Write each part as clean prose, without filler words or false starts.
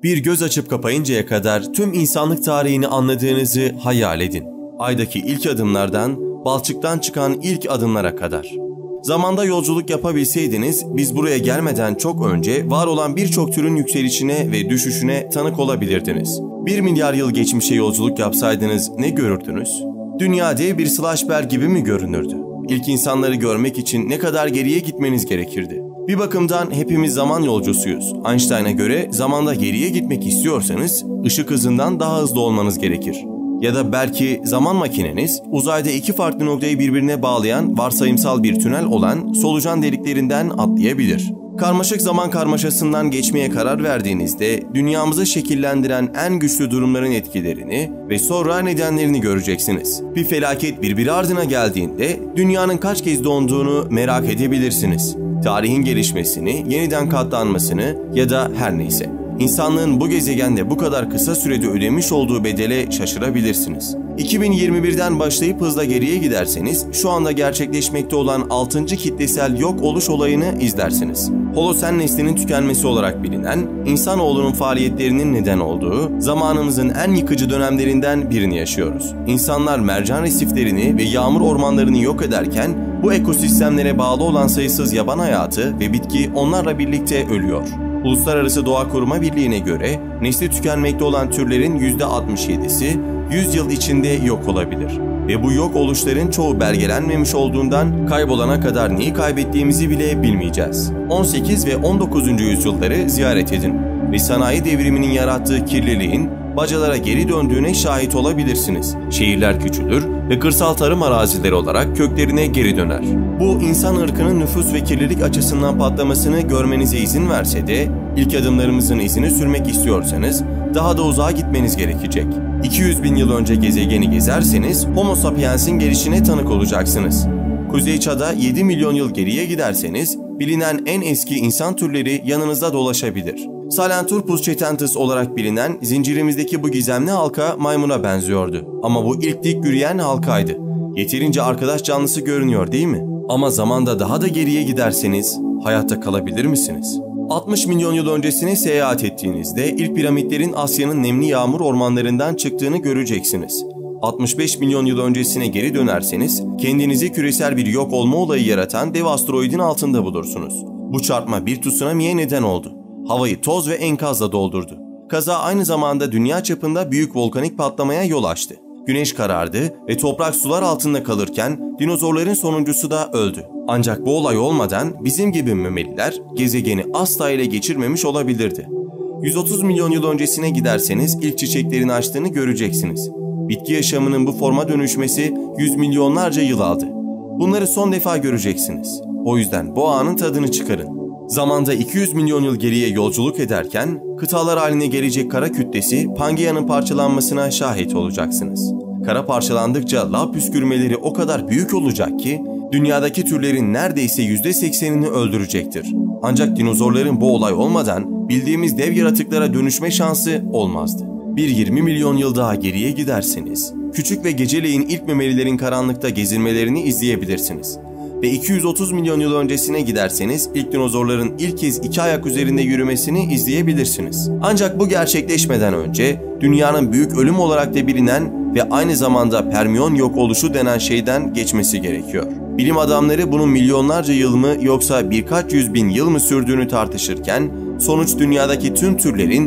Bir göz açıp kapayıncaya kadar tüm insanlık tarihini anladığınızı hayal edin. Aydaki ilk adımlardan, balçıktan çıkan ilk adımlara kadar. Zamanda yolculuk yapabilseydiniz, biz buraya gelmeden çok önce var olan birçok türün yükselişine ve düşüşüne tanık olabilirdiniz. 1 milyar yıl geçmişe yolculuk yapsaydınız ne görürdünüz? Dünya dev bir slashberg gibi mi görünürdü? İlk insanları görmek için ne kadar geriye gitmeniz gerekirdi? Bir bakımdan hepimiz zaman yolcusuyuz. Einstein'a göre zamanda geriye gitmek istiyorsanız ışık hızından daha hızlı olmanız gerekir. Ya da belki zaman makineniz uzayda iki farklı noktayı birbirine bağlayan varsayımsal bir tünel olan solucan deliklerinden atlayabilir. Karmaşık zaman karmaşasından geçmeye karar verdiğinizde dünyamızı şekillendiren en güçlü durumların etkilerini ve sonra nedenlerini göreceksiniz. Bir felaket birbiri ardına geldiğinde dünyanın kaç kez donduğunu merak edebilirsiniz. Tarihin gelişmesini, yeniden katlanmasını ya da her neyse. İnsanlığın bu gezegende bu kadar kısa sürede ödemiş olduğu bedele şaşırabilirsiniz. 2021'den başlayıp hızla geriye giderseniz şu anda gerçekleşmekte olan 6. kitlesel yok oluş olayını izlersiniz. Holosen neslinin tükenmesi olarak bilinen, insanoğlunun faaliyetlerinin neden olduğu zamanımızın en yıkıcı dönemlerinden birini yaşıyoruz. İnsanlar mercan resiflerini ve yağmur ormanlarını yok ederken bu ekosistemlere bağlı olan sayısız yaban hayatı ve bitki onlarla birlikte ölüyor. Uluslararası Doğa Koruma Birliği'ne göre nesli tükenmekte olan türlerin %67'si 100 yıl içinde yok olabilir. Ve bu yok oluşların çoğu belgelenmemiş olduğundan kaybolana kadar neyi kaybettiğimizi bile bilmeyeceğiz. 18 ve 19. yüzyılları ziyaret edin ve sanayi devriminin yarattığı kirliliğin bacalara geri döndüğüne şahit olabilirsiniz. Şehirler küçülür ve kırsal tarım arazileri olarak köklerine geri döner. Bu insan ırkının nüfus ve kirlilik açısından patlamasını görmenize izin verse de ilk adımlarımızın izini sürmek istiyorsanız daha da uzağa gitmeniz gerekecek. 200 bin yıl önce gezegeni gezerseniz Homo sapiens'in gelişine tanık olacaksınız. Kuzey Çağ'da 7 milyon yıl geriye giderseniz bilinen en eski insan türleri yanınızda dolaşabilir. Sahelanthropus chetensis olarak bilinen zincirimizdeki bu gizemli halka maymuna benziyordu. Ama bu ilk dik yürüyen halkaydı. Yeterince arkadaş canlısı görünüyor değil mi? Ama zamanda daha da geriye giderseniz hayatta kalabilir misiniz? 60 milyon yıl öncesine seyahat ettiğinizde ilk piramitlerin Asya'nın nemli yağmur ormanlarından çıktığını göreceksiniz. 65 milyon yıl öncesine geri dönerseniz kendinizi küresel bir yok olma olayı yaratan dev asteroidin altında bulursunuz. Bu çarpma bir tsunami'ye neden oldu. Havayı toz ve enkazla doldurdu. Kaza aynı zamanda dünya çapında büyük volkanik patlamaya yol açtı. Güneş karardı ve toprak sular altında kalırken dinozorların sonuncusu da öldü. Ancak bu olay olmadan bizim gibi memeliler gezegeni asla ele geçirmemiş olabilirdi. 130 milyon yıl öncesine giderseniz ilk çiçeklerin açtığını göreceksiniz. Bitki yaşamının bu forma dönüşmesi yüz milyonlarca yıl aldı. Bunları son defa göreceksiniz. O yüzden bu anın tadını çıkarın. Zamanda 200 milyon yıl geriye yolculuk ederken kıtalar haline gelecek kara kütlesi Pangea'nın parçalanmasına şahit olacaksınız. Kara parçalandıkça lav püskürmeleri o kadar büyük olacak ki dünyadaki türlerin neredeyse %80'ini öldürecektir. Ancak dinozorların bu olay olmadan bildiğimiz dev yaratıklara dönüşme şansı olmazdı. Bir 20 milyon yıl daha geriye giderseniz küçük ve geceleyin ilk memelilerin karanlıkta gezinmelerini izleyebilirsiniz. Ve 230 milyon yıl öncesine giderseniz ilk dinozorların ilk kez iki ayak üzerinde yürümesini izleyebilirsiniz. Ancak bu gerçekleşmeden önce dünyanın büyük ölüm olarak da bilinen ve aynı zamanda Permiyon yok oluşu denen şeyden geçmesi gerekiyor. Bilim adamları bunun milyonlarca yıl mı yoksa birkaç yüz bin yıl mı sürdüğünü tartışırken sonuç dünyadaki tüm türlerin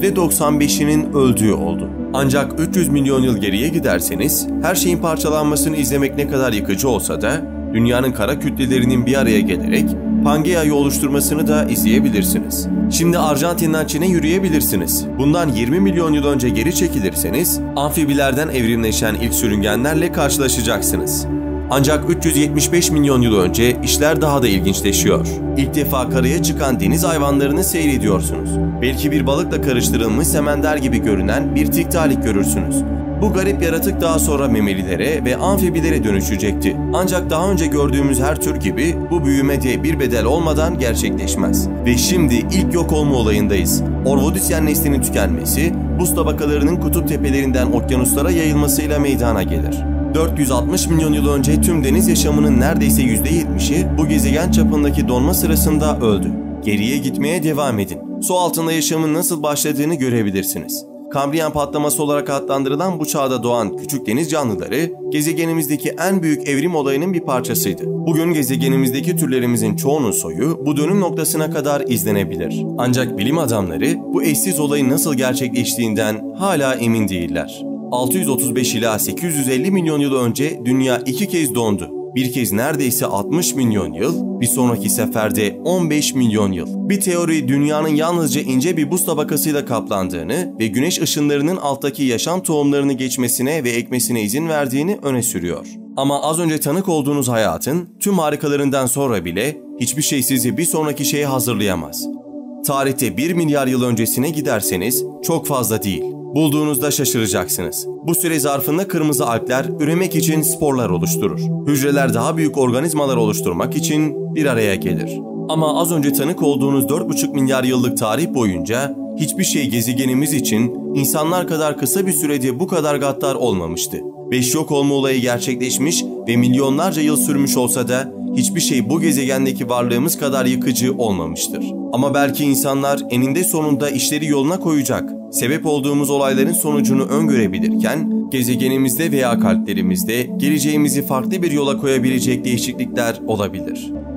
%95'inin öldüğü oldu. Ancak 300 milyon yıl geriye giderseniz her şeyin parçalanmasını izlemek ne kadar yıkıcı olsa da dünyanın kara kütlelerinin bir araya gelerek Pangea'yı oluşturmasını da izleyebilirsiniz. Şimdi Arjantin'den Çin'e yürüyebilirsiniz. Bundan 20 milyon yıl önce geri çekilirseniz amfibilerden evrimleşen ilk sürüngenlerle karşılaşacaksınız. Ancak 375 milyon yıl önce işler daha da ilginçleşiyor. İlk defa karaya çıkan deniz hayvanlarını seyrediyorsunuz. Belki bir balıkla karıştırılmış semender gibi görünen bir tiktalik görürsünüz. Bu garip yaratık daha sonra memelilere ve amfibilere dönüşecekti. Ancak daha önce gördüğümüz her tür gibi bu büyüme de bir bedel olmadan gerçekleşmez. Ve şimdi ilk yok olma olayındayız. Orvodisyen neslinin tükenmesi, buz tabakalarının kutup tepelerinden okyanuslara yayılmasıyla meydana gelir. 460 milyon yıl önce tüm deniz yaşamının neredeyse %70'i bu gezegen çapındaki donma sırasında öldü. Geriye gitmeye devam edin. Su altında yaşamın nasıl başladığını görebilirsiniz. Kambriyen patlaması olarak adlandırılan bu çağda doğan küçük deniz canlıları gezegenimizdeki en büyük evrim olayının bir parçasıydı. Bugün gezegenimizdeki türlerimizin çoğunun soyu bu dönüm noktasına kadar izlenebilir. Ancak bilim adamları bu eşsiz olayın nasıl gerçekleştiğinden hala emin değiller. 635 ila 850 milyon yıl önce dünya 2 kez dondu. Bir kez neredeyse 60 milyon yıl, bir sonraki seferde 15 milyon yıl. Bir teori dünyanın yalnızca ince bir buz tabakasıyla kaplandığını ve güneş ışınlarının alttaki yaşam tohumlarını geçmesine ve ekmesine izin verdiğini öne sürüyor. Ama az önce tanık olduğunuz hayatın tüm harikalarından sonra bile hiçbir şey sizi bir sonraki şeye hazırlayamaz. Tarihte 1 milyar yıl öncesine giderseniz çok fazla değil. Bulduğunuzda şaşıracaksınız. Bu süre zarfında kırmızı algler üremek için sporlar oluşturur. Hücreler daha büyük organizmalar oluşturmak için bir araya gelir. Ama az önce tanık olduğunuz 4,5 milyar yıllık tarih boyunca hiçbir şey gezegenimiz için insanlar kadar kısa bir sürede bu kadar gaddar olmamıştı. 5 yok olma olayı gerçekleşmiş ve milyonlarca yıl sürmüş olsa da hiçbir şey bu gezegendeki varlığımız kadar yıkıcı olmamıştır. Ama belki insanlar eninde sonunda işleri yoluna koyacak, sebep olduğumuz olayların sonucunu öngörebilirken gezegenimizde veya kalplerimizde geleceğimizi farklı bir yola koyabilecek değişiklikler olabilir.